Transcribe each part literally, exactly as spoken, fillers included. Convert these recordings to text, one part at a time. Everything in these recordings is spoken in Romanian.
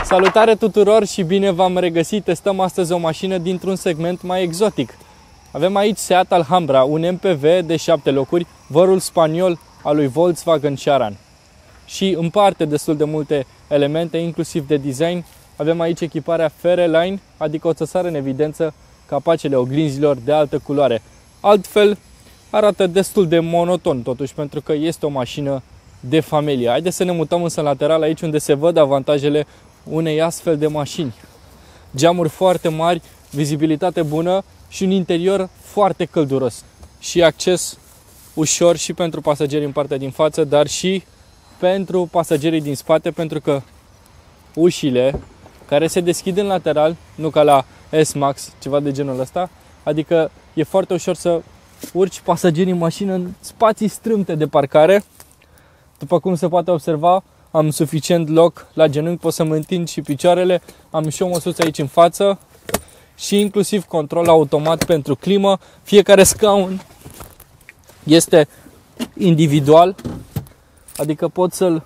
Salutare tuturor și bine v-am regăsit! Testăm astăzi o mașină dintr-un segment mai exotic. Avem aici Seat Alhambra, un M P V de șapte locuri, vărul spaniol al lui Volkswagen Charan. Și împarte destul de multe elemente, inclusiv de design. Avem aici echiparea Fairline, adică o să sară în evidență capacele oglinzilor de altă culoare. Altfel, arată destul de monoton totuși, pentru că este o mașină de familie. Haideți să ne mutăm însă în lateral, aici unde se văd avantajele unei astfel de mașini. Geamuri foarte mari, vizibilitate bună și un interior foarte călduros. Și acces ușor și pentru pasagerii în partea din față, dar și pentru pasagerii din spate, pentru că ușile care se deschid în lateral, nu ca la S-Max, ceva de genul ăsta, adică e foarte ușor să urci pasagerii în mașină în spații strâmte de parcare. După cum se poate observa, am suficient loc la genunchi, pot să-mi întind și picioarele, am și o măsuță aici în față și inclusiv control automat pentru climă. Fiecare scaun este individual, adică pot să-l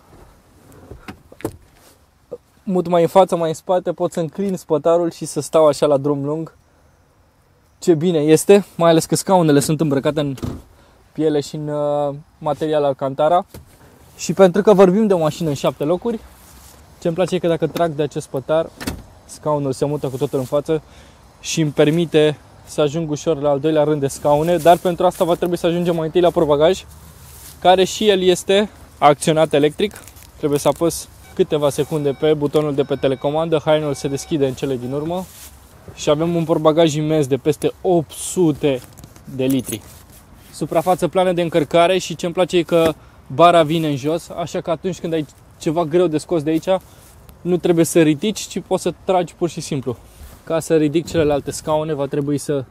mut mai în față, mai în spate, pot să înclin spătarul și să stau așa la drum lung. Ce bine este, mai ales că scaunele sunt îmbrăcate în piele și în uh, material Alcantara. Și pentru că vorbim de o mașină în șapte locuri, ce-mi place e că dacă trag de acest spătar, scaunul se mută cu totul în față și îmi permite să ajung ușor la al doilea rând de scaune, dar pentru asta va trebui să ajungem mai întâi la portbagaj, care și el este acționat electric. Trebuie să apăs câteva secunde pe butonul de pe telecomandă, hainul se deschide în cele din urmă și avem un portbagaj imens de peste opt sute de litri. Suprafață plană de încărcare și ce-mi place e că bara vine în jos, așa că atunci când ai ceva greu de scos de aici, nu trebuie să ridici, ci poți să tragi pur și simplu. Ca să ridic celelalte scaune, va trebui să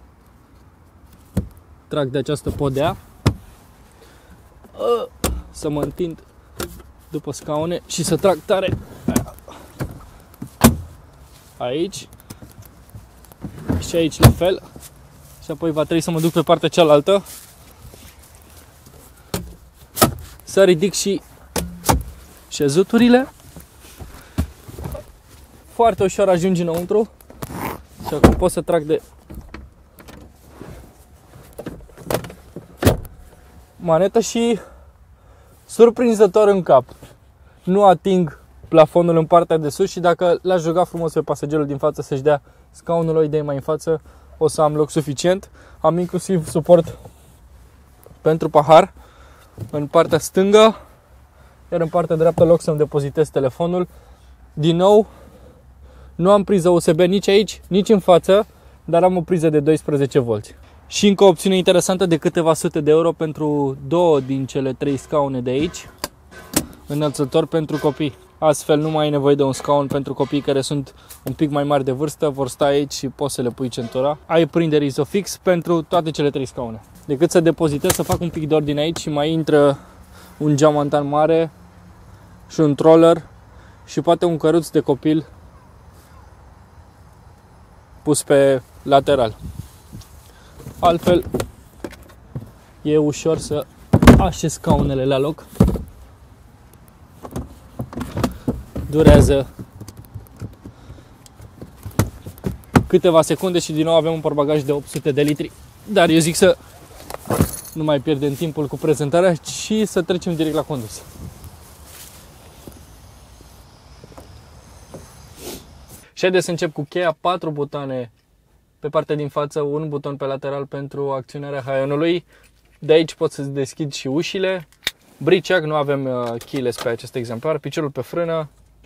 trag de această podea, să mă întind după scaune și să trag tare aici și aici la fel. Și apoi va trebui să mă duc pe partea cealaltă, să ridic și șezuturile. Foarte ușor ajungi înăuntru și acum pot să trag de manetă și surprinzător în cap nu ating plafonul în partea de sus și dacă l-aș ruga frumos pe pasagerul din față să-și dea scaunul o idee mai în față, o să am loc suficient. Am inclusiv suport pentru pahar în partea stângă, iar în partea dreaptă loc să-mi depozitez telefonul. Din nou, nu am priză U S B nici aici, nici în față, dar am o priză de doisprezece volți. Și încă o opțiune interesantă de câteva sute de euro pentru două din cele trei scaune de aici, înălțător pentru copii. Astfel nu mai ai nevoie de un scaun pentru copii care sunt un pic mai mari de vârstă, vor sta aici și poți să le pui centura. Ai prindere Isofix pentru toate cele trei scaune. Decât să depozitez, să fac un pic de ordine aici și mai intră un geamantan mare și un troller și poate un căruț de copil pus pe lateral. Altfel e ușor să așez scaunele la loc. Durează câteva secunde și din nou avem un portbagaj de opt sute de litri. Dar eu zic să nu mai pierdem timpul cu prezentarea și să trecem direct la condus. Și haideți să încep cu cheia. Patru butoane pe partea din față, un buton pe lateral pentru acționarea haionului. De aici pot să deschid și ușile. Briceag, nu avem keyless pe acest exemplar. Piciorul pe frână.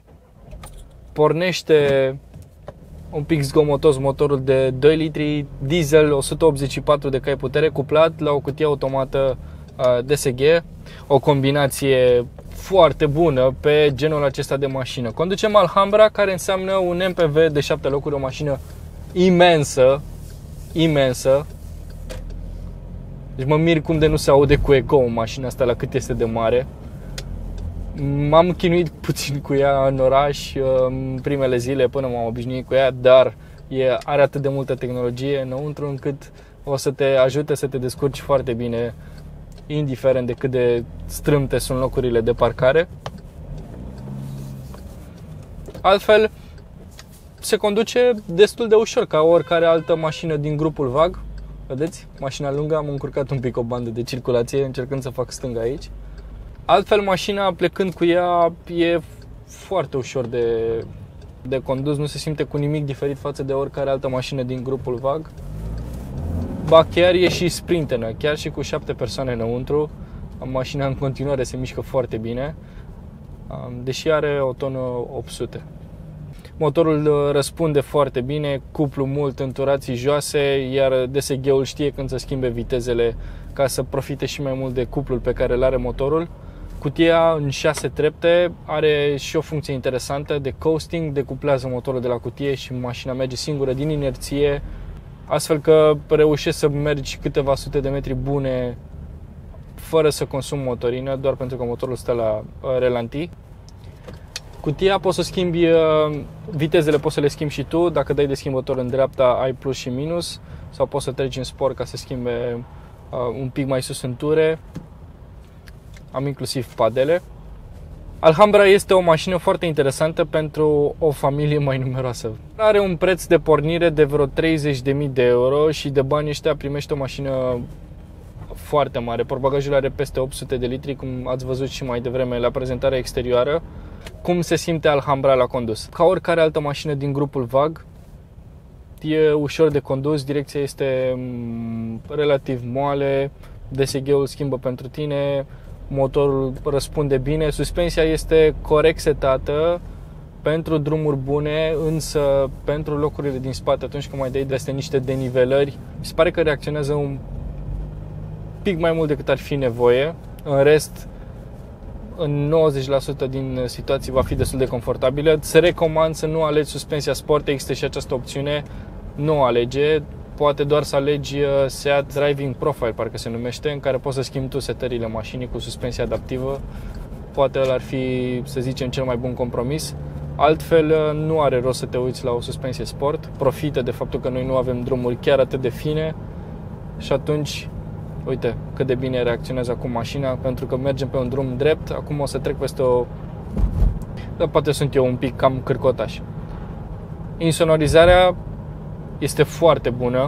Pornește un pic zgomotos motorul de doi litri, diesel, o sută optzeci și patru de cai putere, cuplat la o cutie automată D S G. O combinație foarte bună pe genul acesta de mașină. Conducem Alhambra, care înseamnă un M P V de șapte locuri, o mașină imensă, imensă. Deci mă mir cum de nu se aude cu eco mașina asta la cât este de mare. M-am chinuit puțin cu ea în oraș în primele zile până m-am obișnuit cu ea, dar e, are atât de multă tehnologie înăuntru încât o să te ajute să te descurci foarte bine, indiferent de cât de strâmte sunt locurile de parcare. Altfel, se conduce destul de ușor, ca oricare altă mașină din grupul V A G. Vedeți? Mașina lungă, am încurcat un pic o bandă de circulație încercând să fac stânga aici. Altfel, mașina, plecând cu ea, e foarte ușor de, de condus, nu se simte cu nimic diferit față de oricare altă mașină din grupul V A G. Ba chiar e și sprintenă, chiar și cu șapte persoane înăuntru, mașina în continuare se mișcă foarte bine, deși are o tonă opt sute. Motorul răspunde foarte bine, cuplu mult, înturații joase, iar D S G-ul știe când să schimbe vitezele ca să profite și mai mult de cuplul pe care îl are motorul. Cutia în șase trepte are și o funcție interesantă de coasting, decuplează motorul de la cutie și mașina merge singură din inerție, astfel că reușești să mergi câteva sute de metri bune fără să consumi motorină, doar pentru că motorul stă la relanti. Cutia poți să schimbi vitezele, poți să le schimbi și tu, dacă dai de schimbător în dreapta ai plus și minus, sau poți să treci în sport ca să schimbe un pic mai sus în ture. Am inclusiv padele. Alhambra este o mașină foarte interesantă pentru o familie mai numeroasă. Are un preț de pornire de vreo treizeci de mii de euro și de bani ăștia primește o mașină foarte mare. Portbagajul are peste opt sute de litri, cum ați văzut și mai devreme la prezentarea exterioară. Cum se simte Alhambra la condus? Ca oricare altă mașină din grupul V A G, e ușor de condus, direcția este relativ moale, D S G-ul schimbă pentru tine, motorul răspunde bine, suspensia este corect setată pentru drumuri bune, însă pentru locurile din spate, atunci când mai dai de astea niște denivelări, mi se pare că reacționează un pic mai mult decât ar fi nevoie. În rest, în nouăzeci la sută din situații va fi destul de confortabilă. Îți recomand să nu alegi suspensia sport, există și această opțiune, nu o alege, poate doar să alegi Seat Driving Profile, parcă se numește, în care poți să schimbi tu setările mașinii cu suspensie adaptivă. Poate ăla ar fi, să zicem, cel mai bun compromis. Altfel, nu are rost să te uiți la o suspensie sport, profită de faptul că noi nu avem drumuri chiar atât de fine și atunci uite cât de bine reacționează acum mașina, pentru că mergem pe un drum drept. Acum o să trec peste o... Dar poate sunt eu un pic cam cârcotaș. Insonorizarea este foarte bună.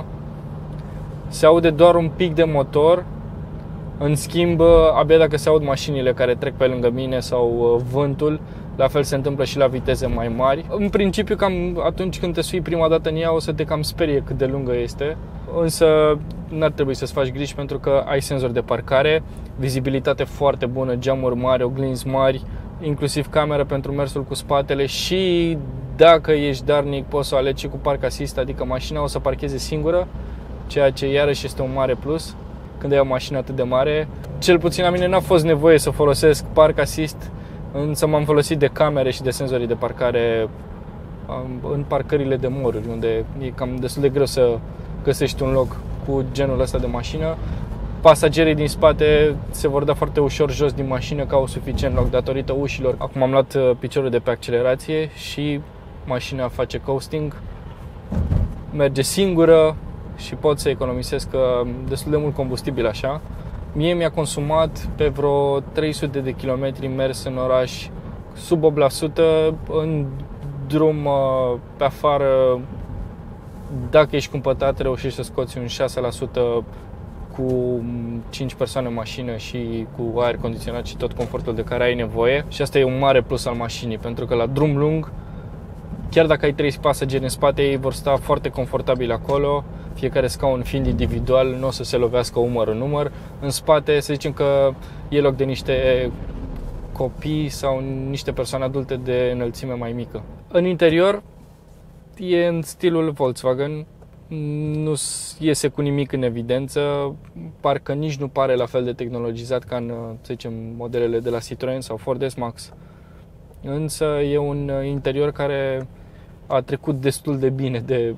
Se aude doar un pic de motor. În schimb, abia dacă se aud mașinile care trec pe lângă mine sau vântul, la fel se întâmplă și la viteze mai mari. În principiu, cam atunci când te sui prima dată în ea, o să te cam sperie cât de lungă este. Însă n-ar trebui să-ți faci griji pentru că ai senzor de parcare, vizibilitate foarte bună, geamuri mari, oglinzi mari, inclusiv cameră pentru mersul cu spatele și dacă ești darnic poți să o alegi și cu park assist, adică mașina o să parcheze singură, ceea ce iarăși este un mare plus când ai o mașină atât de mare. Cel puțin la mine n-a fost nevoie să folosesc park assist, însă m-am folosit de camere și de senzorii de parcare în parcările de moruri, unde e cam destul de greu să găsești un loc cu genul ăsta de mașină. Pasagerii din spate se vor da foarte ușor jos din mașină că au suficient loc datorită ușilor. Acum am luat piciorul de pe accelerație și mașina face coasting, merge singură și pot să economisesc destul de mult combustibil așa. Mie mi-a consumat pe vreo trei sute de kilometri mers în oraș sub opt la sută, în drum pe afară, dacă ești cumpătat, reușești să scoți un șase la sută cu cinci persoane în mașină și cu aer condiționat și tot confortul de care ai nevoie. Și asta e un mare plus al mașinii, pentru că la drum lung, chiar dacă ai trei pasageri în spate, ei vor sta foarte confortabil acolo, fiecare scaun fiind individual, nu o să se lovească umăr în umăr. În spate, să zicem că e loc de niște copii sau niște persoane adulte de înălțime mai mică. În interior e în stilul Volkswagen, nu iese cu nimic în evidență, parcă nici nu pare la fel de tehnologizat ca în, să zicem, modelele de la Citroen sau Ford S-Max. Însă e un interior care a trecut destul de bine de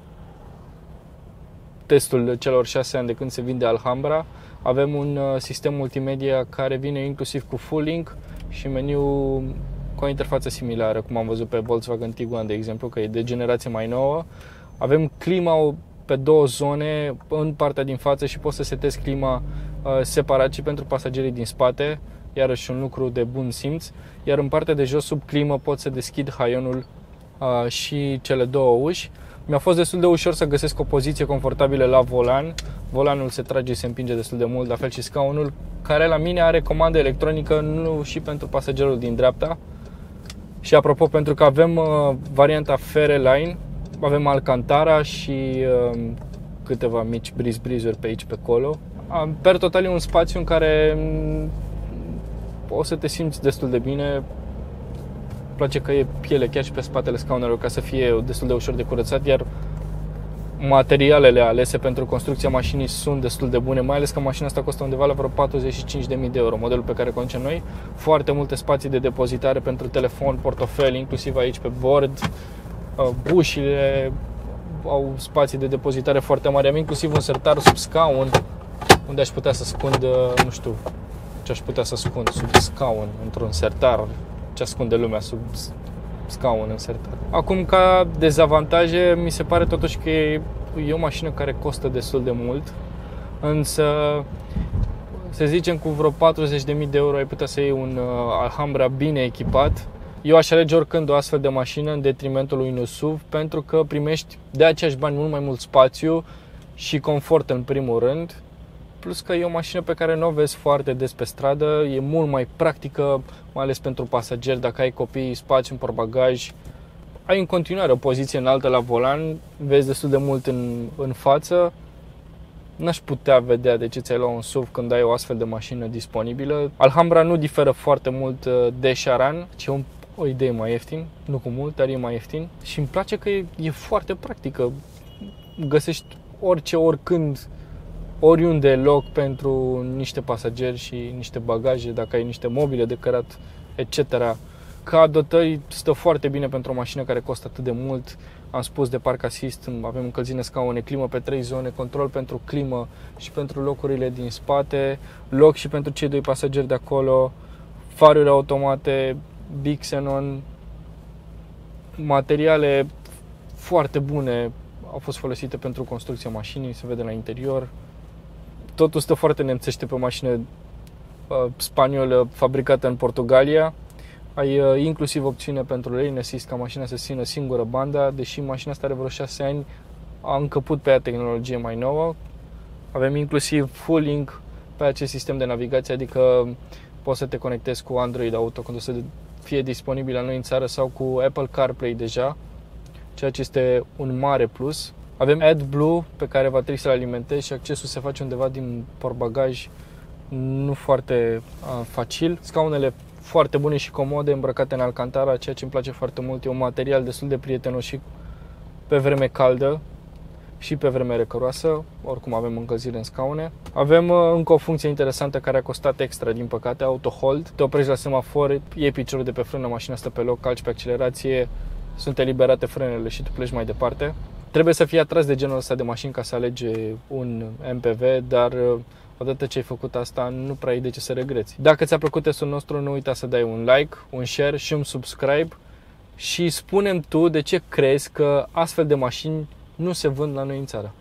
testul celor șase ani de când se vinde Alhambra. Avem un sistem multimedia care vine inclusiv cu full link și meniu cu o interfață similară, cum am văzut pe Volkswagen Tiguan, de exemplu, că e de generație mai nouă. Avem clima pe două zone, în partea din față, și poți să setezi clima separat și pentru pasagerii din spate, iarăși un lucru de bun simț. Iar în partea de jos, sub climă, poți să deschid haionul uh, și cele două uși. Mi-a fost destul de ușor să găsesc o poziție confortabilă la volan. Volanul se trage și se împinge destul de mult, la fel și scaunul, care la mine are comandă electronică, nu și pentru pasagerul din dreapta. Și apropo, pentru că avem uh, varianta Fairline, avem Alcantara și uh, câteva mici briz-brizuri pe aici, pe acolo. Per total e un spațiu în care o să te simți destul de bine. Îmi place că e piele chiar și pe spatele scaunelor, ca să fie destul de ușor de curățat, iar materialele alese pentru construcția mașinii sunt destul de bune, mai ales că mașina asta costă undeva la vreo patruzeci și cinci de mii de euro, modelul pe care conducem noi. Foarte multe spații de depozitare pentru telefon, portofel, inclusiv aici pe bord. Ușile au spații de depozitare foarte mari. Am inclusiv un sertar sub scaun, unde aș putea să ascund, nu știu ce aș putea să ascund sub scaun, într-un sertar, ce ascunde lumea sub scaun în sertar. Acum, ca dezavantaje, mi se pare totuși că e, e o mașină care costă destul de mult, însă, să zicem, cu vreo patruzeci de mii de euro ai putea să iei un Alhambra bine echipat. Eu aș alege oricând o astfel de mașină în detrimentul unui S U V, pentru că primești de aceiași bani mult mai mult spațiu și confort în primul rând. Plus că e o mașină pe care nu o vezi foarte des pe stradă, e mult mai practică, mai ales pentru pasageri, dacă ai copii, spațiu în portbagaj. Ai în continuare o poziție înaltă la volan, vezi destul de mult în, în față. N-aș putea vedea de ce ți-ai luat un S U V când ai o astfel de mașină disponibilă. Alhambra nu diferă foarte mult de Charan, ci e un, o idee mai ieftin, nu cu mult, dar e mai ieftin. Și îmi place că e, e foarte practică. Găsești orice, oricând, oriunde loc pentru niște pasageri și niște bagaje, dacă ai niște mobile de cărat, et cetera. Ca dotări stă foarte bine pentru o mașină care costă atât de mult. Am spus de Park Assist, avem încălzire scaune, climă pe trei zone, control pentru climă și pentru locurile din spate, loc și pentru cei doi pasageri de acolo, faruri automate, Big Xenon, materiale foarte bune au fost folosite pentru construcția mașinii, se vede la interior. Totul stă foarte nemțește pe o mașină uh, spaniolă fabricată în Portugalia. Ai uh, inclusiv opțiune pentru lane assist ca mașina să țină singură banda, deși mașina asta are vreo șase ani, a încăput pe ea tehnologie mai nouă. Avem inclusiv full link pe acest sistem de navigație, adică poți să te conectezi cu Android Auto când o să fie disponibil la noi în țară sau cu Apple CarPlay deja, ceea ce este un mare plus. Avem AdBlue pe care va trebui să-l alimentezi și accesul se face undeva din portbagaj, nu foarte uh, facil. Scaunele foarte bune și comode, îmbrăcate în Alcantara, ceea ce îmi place foarte mult. E un material destul de prietenos și pe vreme caldă și pe vreme răcoroasă. Oricum avem încălzire în scaune. Avem uh, încă o funcție interesantă care a costat extra, din păcate, Auto Hold. Te oprești la semafor, iei piciorul de pe frână, mașina stă pe loc, calci pe accelerație, sunt eliberate frânele și tu pleci mai departe. Trebuie să fii atras de genul ăsta de mașini ca să alege un M P V, dar odată ce ai făcut asta, nu prea ai de ce să regreți. Dacă ți-a plăcut testul nostru, nu uita să dai un like, un share și un subscribe și spune-mi tu de ce crezi că astfel de mașini nu se vând la noi în țară.